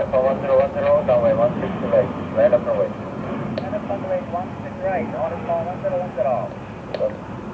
1010, runway 16 right, right up runway. Right up runway 16 right, on is 1010.